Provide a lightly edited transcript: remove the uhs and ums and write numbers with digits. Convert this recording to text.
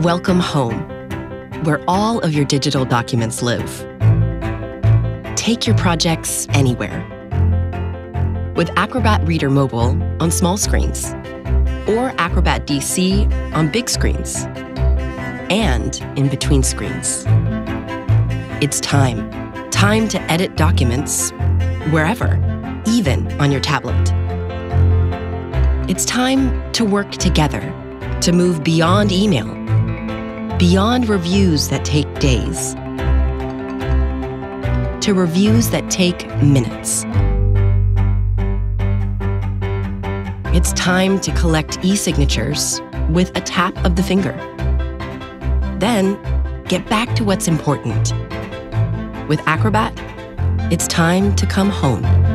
Welcome home, where all of your digital documents live. Take your projects anywhere. With Acrobat Reader Mobile on small screens, or Acrobat DC on big screens, and in between screens. It's time to edit documents wherever, even on your tablet. It's time to work together, to move beyond email, beyond reviews that take days, to reviews that take minutes. It's time to collect e-signatures with a tap of the finger. Then, get back to what's important. With Acrobat, it's time to come home.